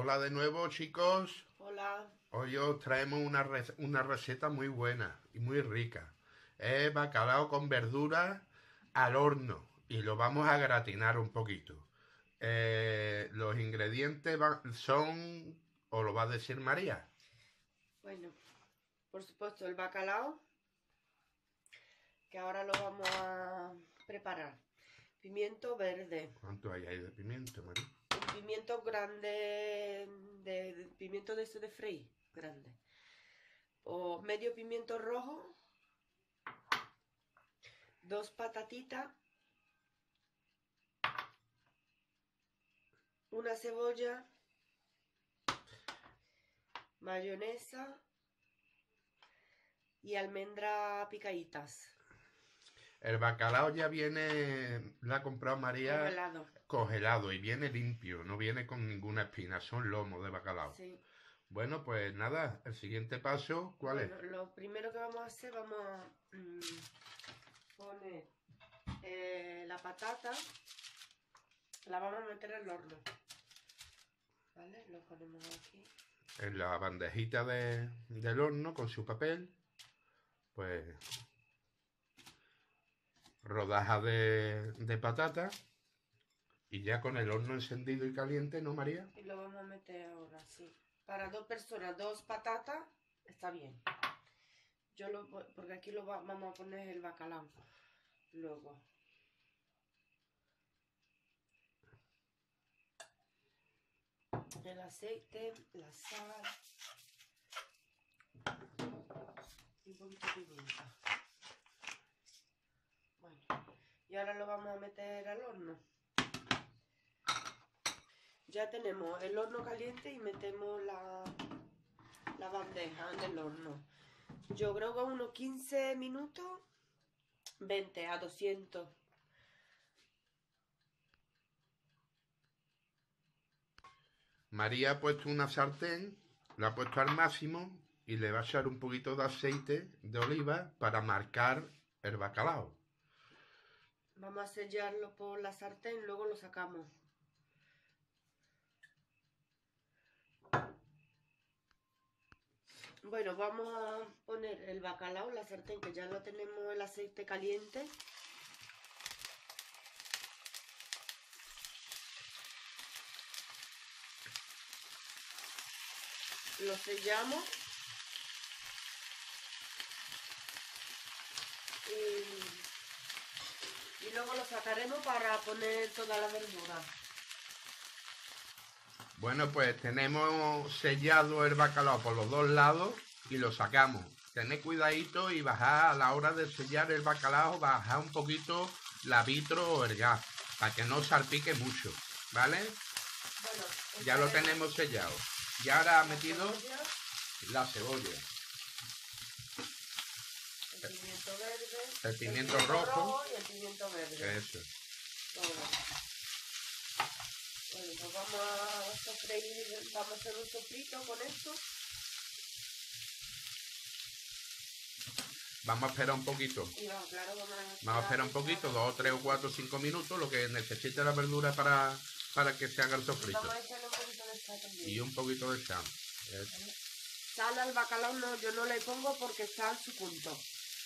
Hola de nuevo, chicos. Hola. Hoy os traemos una receta muy buena y muy rica. Es bacalao con verduras al horno y lo vamos a gratinar un poquito. Los ingredientes son, o lo va a decir María. Bueno, por supuesto el bacalao, que ahora lo vamos a preparar. Pimiento verde, ¿Cuánto hay ahí de pimiento, María? un pimiento grande, de pimiento de ese de freír, grande. O medio pimiento rojo, 2 patatitas, una cebolla, mayonesa y almendras picaditas. El bacalao ya viene, lo ha comprado María Congelado. congelado y viene limpio, no viene con ninguna espina, son lomos de bacalao. Sí. Bueno, pues nada, el siguiente paso, ¿cuál es? Bueno, lo primero que vamos a hacer, vamos a poner la patata, la vamos a meter al horno. ¿Vale? Lo ponemos aquí. En la bandejita del horno con su papel, pues rodajas de patata y ya con el horno encendido y caliente, ¿no, María? Y lo vamos a meter ahora, sí. Para 2 personas, 2 patatas, está bien. Porque aquí vamos a poner el bacalao. Luego. El aceite, la sal y un poquito de pimienta. Bueno, y ahora lo vamos a meter al horno. Ya tenemos el horno caliente y metemos la bandeja en el horno. Yo creo que unos 15 minutos, 20 a 200. María ha puesto una sartén, la ha puesto al máximo y le va a echar un poquito de aceite de oliva para marcar el bacalao. Vamos a sellarlo por la sartén, luego lo sacamos. Bueno, vamos a poner el bacalao en la sartén, que ya lo tenemos el aceite caliente. Lo sellamos. Y luego lo sacaremos para poner toda la verdura. Bueno, pues tenemos sellado el bacalao por los dos lados y lo sacamos. Tened cuidadito y bajad a la hora de sellar el bacalao, bajad un poquito la vitro o el gas, para que no salpique mucho, ¿vale? Bueno, ya lo tenemos sellado. Y ahora ha metido la cebolla. El pimiento verde. El pimiento rojo. Y el pimiento verde. Eso. Todo. Bueno, pues vamos a sofreír, vamos a hacer un sofrito con esto. Vamos a esperar un poquito. Y vamos a esperar un poquito, 2, 3 o 4 o 5 minutos, lo que necesite la verdura para que se haga el sofrito. Vamos a echarle un poquito de sal también. Y un poquito de sal. Sal al bacalao yo no le pongo porque está en su punto.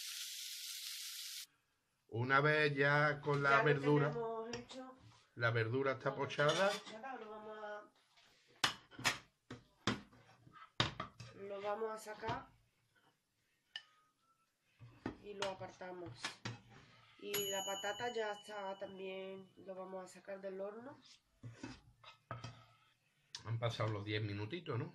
Una vez ya con la verdura, la verdura está pochada. Lo vamos a sacar y lo apartamos. Y la patata ya está también, lo vamos a sacar del horno. Han pasado los 10 minutitos, ¿no?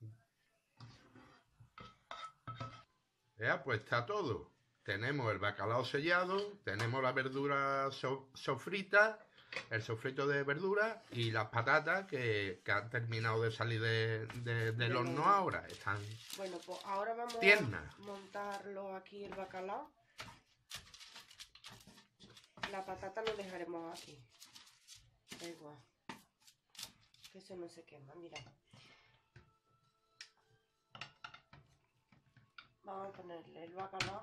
Ya, pues está todo. Tenemos el bacalao sellado, tenemos la verdura sofrita, el sofrito de verdura y las patatas que han terminado de salir del horno ahora. Están bueno, pues ahora vamos tiernas. a montarlo aquí el bacalao. La patata lo dejaremos aquí. Da igual. Que eso no se quema, mira. Vamos a ponerle el bacalao.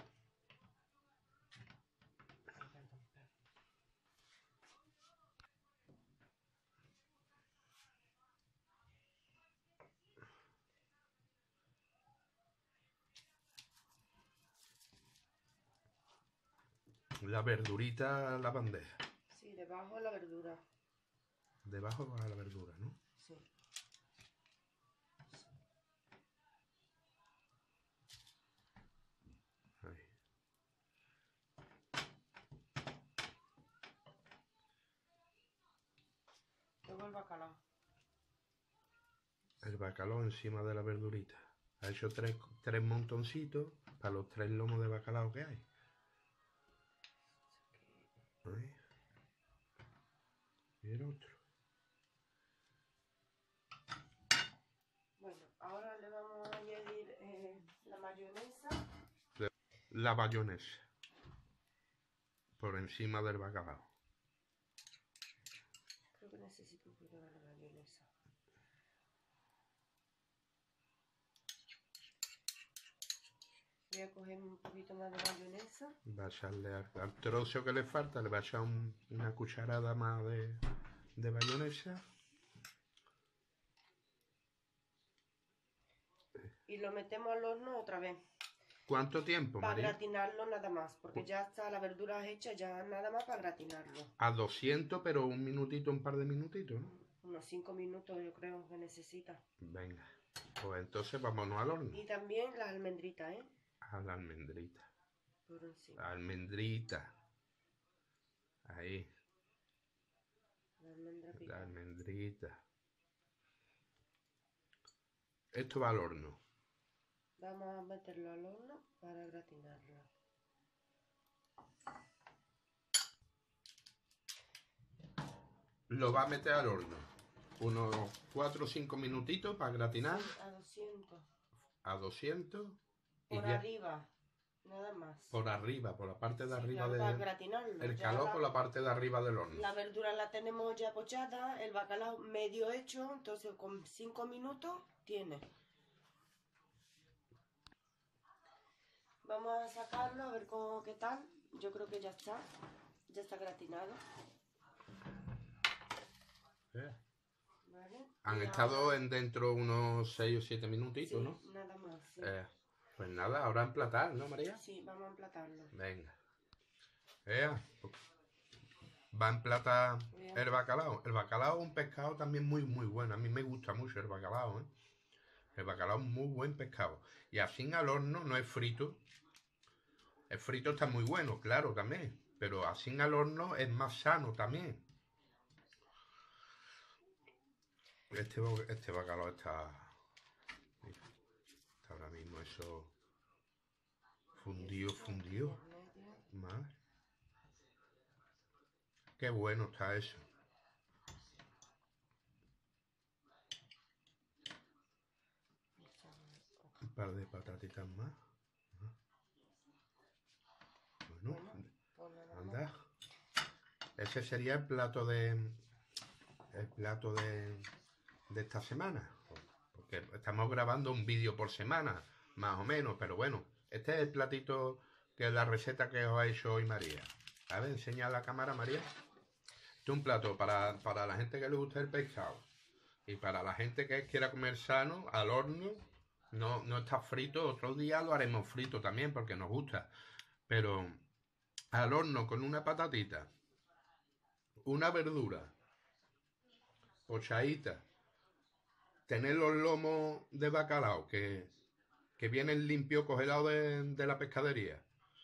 la verdurita a la bandeja. Sí, debajo la verdura. Debajo va la verdura, ¿no? Sí. Ahí. Luego el bacalao. El bacalao encima de la verdurita. Ha hecho tres montoncitos para los 3 lomos de bacalao que hay. Ahí. Y el otro. Bueno, ahora le vamos a añadir la mayonesa. La mayonesa. Por encima del bacalao. Creo que necesito un poquito de la mayonesa. Voy a coger un poquito más de mayonesa. Va a echarle al trozo que le falta, le va a echar una cucharada más de mayonesa. Y lo metemos al horno otra vez. ¿Cuánto tiempo, Para María? gratinarlo nada más, porque ya está la verdura hecha, ya nada más para gratinarlo. A 200, pero un minutito, un par de minutitos, ¿no? Unos 5 minutos yo creo que necesita. Venga, pues entonces vámonos al horno. Y también las almendritas, ¿eh? A la almendrita. Por encima. La almendrita. Ahí, La almendra la picada. almendrita. Esto va al horno. Vamos a meterlo al horno para gratinarlo. Lo va a meter al horno. Unos 4 o 5 minutitos para gratinar. Sí, a 200. A 200. Y Por ya arriba, nada más. por arriba, por la parte de Sí, arriba claro, para del... gratinarlo. El Ya calor por la parte de arriba del horno. la verdura la tenemos ya pochada, el bacalao medio hecho, entonces con 5 minutos tiene. Vamos a sacarlo a ver qué tal. Yo creo que ya está gratinado. ¿Vale? Han Y estado ahora- dentro unos 6 o 7 minutitos, sí, ¿no? nada más. Sí. Pues nada, ahora emplatar, ¿no, María? Sí, vamos a emplatarlo. Venga. Va a emplatar Bien. el bacalao. El bacalao es un pescado también muy, muy bueno. A mí me gusta mucho el bacalao, ¿eh? El bacalao es muy buen pescado. Y así al horno, no es frito. El frito está muy bueno, claro, también. Pero así al horno es más sano también. Este bacalao está... Mira, está ahora mismo eso... Fundido. Madre. Qué bueno está eso. Un par de patatitas más. Bueno, Pues nada más. anda. Ese sería el plato de esta semana. Porque estamos grabando un vídeo por semana, más o menos, pero bueno, este es el platito que es la receta que os ha hecho hoy María. A ver, enseña a la cámara, María. Este es un plato para la gente que le gusta el pescado y para la gente que quiera comer sano, al horno. No está frito, otro día lo haremos frito también porque nos gusta. Pero al horno con una patatita, una verdura, pochadita, tener los lomos de bacalao que vienen limpios congelados de la pescadería.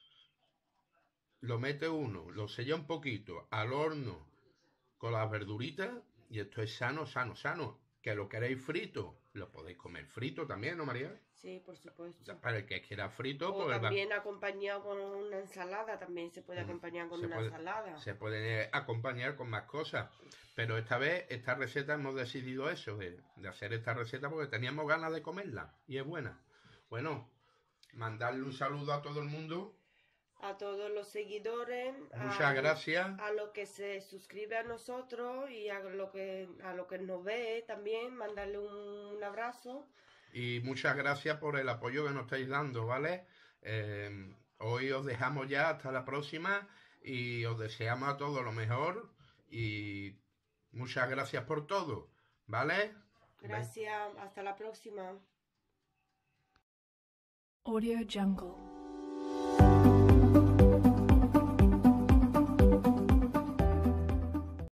Lo mete uno, lo sella un poquito al horno con las verduritas y esto es sano. Que lo queréis frito, lo podéis comer frito también, ¿no, María? Sí, por supuesto. Para el que quiera frito, O pues también acompañado con una ensalada, también se puede acompañar con una ensalada. se puede acompañar con más cosas. Pero esta vez, esta receta, hemos decidido eso, de hacer esta receta porque teníamos ganas de comerla y es buena. Bueno, mandarle un saludo a todo el mundo. A todos los seguidores. Muchas gracias. A lo que se suscribe a nosotros y a lo que nos ve también, mandarle un abrazo. Y muchas gracias por el apoyo que nos estáis dando, ¿vale? Hoy os dejamos ya hasta la próxima y os deseamos a todos lo mejor y muchas gracias por todo, ¿vale? Gracias, hasta la próxima. Audio Jungle.